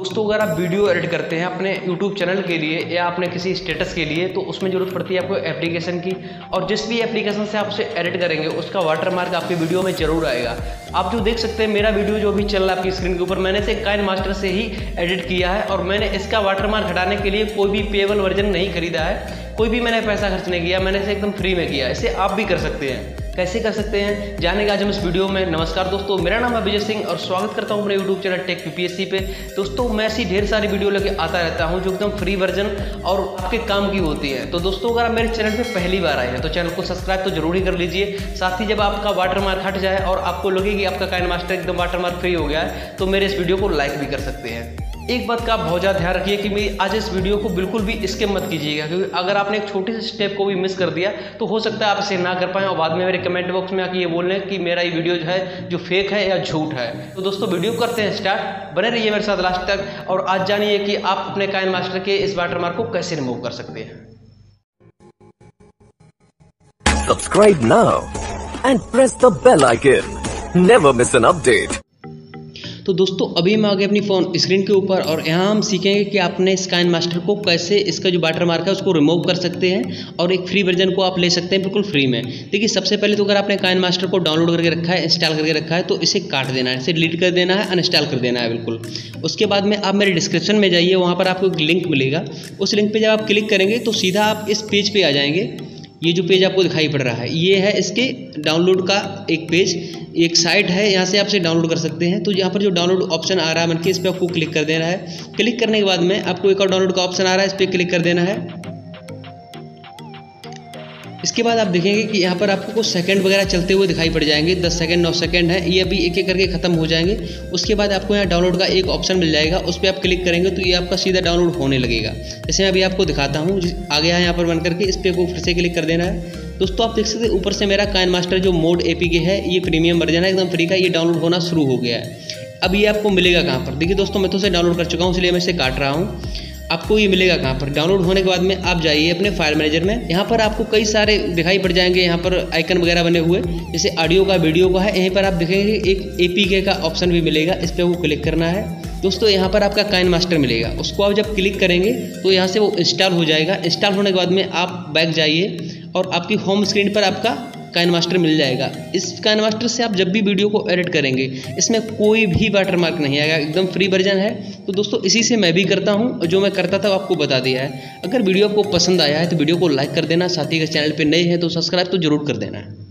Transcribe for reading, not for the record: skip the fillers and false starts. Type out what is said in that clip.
दोस्तों अगर आप वीडियो एडिट करते हैं अपने YouTube चैनल के लिए या अपने किसी स्टेटस के लिए तो उसमें ज़रूरत पड़ती है आपको एप्लीकेशन की। और जिस भी एप्लीकेशन से आप उसे एडिट करेंगे उसका वाटरमार्क आपकी वीडियो में ज़रूर आएगा। आप जो देख सकते हैं मेरा वीडियो जो भी चल रहा है आपकी स्क्रीन के ऊपर, मैंने इसे काइनमास्टर से ही एडिट किया है और मैंने इसका वाटरमार्क हटाने के लिए कोई भी पेएबल वर्जन नहीं खरीदा है, कोई भी मैंने पैसा खर्च नहीं किया, मैंने इसे एकदम फ्री में किया। इसे आप भी कर सकते हैं। कैसे कर सकते हैं जानेंगे आज हम इस वीडियो में। नमस्कार दोस्तों, मेरा नाम है विजय सिंह और स्वागत करता हूं अपने YouTube चैनल टेक PPSC पे। दोस्तों मैं ऐसी ढेर सारी वीडियो लेके आता रहता हूं जो एकदम फ्री वर्जन और आपके काम की होती है। तो दोस्तों अगर आप मेरे चैनल पे पहली बार आए हैं तो चैनल को सब्सक्राइब तो जरूर ही कर लीजिए। साथ ही जब आपका वाटरमार्क हट जाए और आपको लगे कि आपका काइनमास्टर एकदम वाटरमार्क फ्री हो गया है तो मेरे इस वीडियो को लाइक भी कर सकते हैं। एक बात का आप बहुत ज़्यादा ध्यान रखिए कि मेरी आज इस वीडियो को बिल्कुल भी स्किप मत कीजिएगा, क्योंकि अगर आपने एक छोटी सी स्टेप को भी मिस कर दिया तो हो सकता है आप इसे ना कर पाएँ और बाद में मेरे कमेंट बॉक्स में आके ये बोल लें कि मेरा ये वीडियो जो है जो फेक है या झूठ है। तो दोस्तों वीडियो करते हैं स्टार्ट, बने रहिए मेरे साथ लास्ट तक और आज जानिए कि आप अपने काइनमास्टर के इस वाटरमार्क को कैसे रिमूव कर सकते हैं। Subscribe now and press the bell icon. Never miss an update. तो दोस्तों अभी हम आ गए अपनी फ़ोन स्क्रीन के ऊपर और यहाँ हम सीखेंगे कि आपने इस काइनमास्टर को कैसे इसका जो वाटरमार्क है उसको रिमूव कर सकते हैं और एक फ्री वर्जन को आप ले सकते हैं बिल्कुल फ्री में। देखिए सबसे पहले तो अगर आपने काइनमास्टर को डाउनलोड करके रखा है, इंस्टॉल करके रखा है तो इसे काट देना है, इसे डिलीट कर देना है, अनइंस्टॉल कर देना है बिल्कुल। उसके बाद में आप मेरे डिस्क्रिप्शन में जाइए, वहाँ पर आपको एक लिंक मिलेगा। उस लिंक पर जब आप क्लिक करेंगे तो सीधा आप इस पेज पर आ जाएंगे। ये जो पेज आपको दिखाई पड़ रहा है ये है इसके डाउनलोड का एक पेज, एक साइट है, यहाँ से आप इसे डाउनलोड कर सकते हैं। तो यहाँ पर जो डाउनलोड ऑप्शन आ रहा है बनके इस पर आपको क्लिक कर देना है। क्लिक करने के बाद में आपको एक और डाउनलोड का ऑप्शन आ रहा है, इस पर क्लिक कर देना है। इसके बाद आप देखेंगे कि यहाँ पर आपको कुछ सेकंड वगैरह चलते हुए दिखाई पड़ जाएंगे, 10 सेकंड 9 सेकंड है, ये अभी एक एक करके ख़त्म हो जाएंगे। उसके बाद आपको यहाँ डाउनलोड का एक ऑप्शन मिल जाएगा, उस पर आप क्लिक करेंगे तो ये आपका सीधा डाउनलोड होने लगेगा। जैसे मैं अभी आपको दिखाता हूँ, आ गया है यहाँ पर बन करके, इस पर को फिर से क्लिक कर देना है। दोस्तों आप देख सकते हैं ऊपर से मेरा काइनमास्टर जो मोड APK है ये प्रीमियम वर्जन है, एकदम फ्री का, ये डाउनलोड होना शुरू हो गया है। अब ये आपको मिलेगा कहाँ पर? देखिए दोस्तों मैं तो इसे डाउनलोड कर चुका हूँ इसलिए मैं इसे काट रहा हूँ। आपको ये मिलेगा कहाँ पर? डाउनलोड होने के बाद में आप जाइए अपने फाइल मैनेजर में। यहाँ पर आपको कई सारे दिखाई पड़ जाएंगे, यहाँ पर आइकन वगैरह बने हुए, जैसे ऑडियो का, वीडियो का है। यहीं पर आप देखेंगे एक APK का ऑप्शन भी मिलेगा, इस पर वो क्लिक करना है। दोस्तों यहाँ पर आपका काइनमास्टर मिलेगा, उसको आप जब क्लिक करेंगे तो यहाँ से वो इंस्टॉल हो जाएगा। इंस्टॉल होने के बाद में आप बैक जाइए और आपकी होम स्क्रीन पर आपका काइनमास्टर मिल जाएगा। इस काइनमास्टर से आप जब भी वीडियो को एडिट करेंगे इसमें कोई भी वाटरमार्क नहीं आएगा, एकदम फ्री वर्जन है। तो दोस्तों इसी से मैं भी करता हूं और जो मैं करता था आपको बता दिया है। अगर वीडियो आपको पसंद आया है तो वीडियो को लाइक कर देना, साथ ही अगर चैनल पे नए हैं तो सब्सक्राइब तो जरूर कर देना है।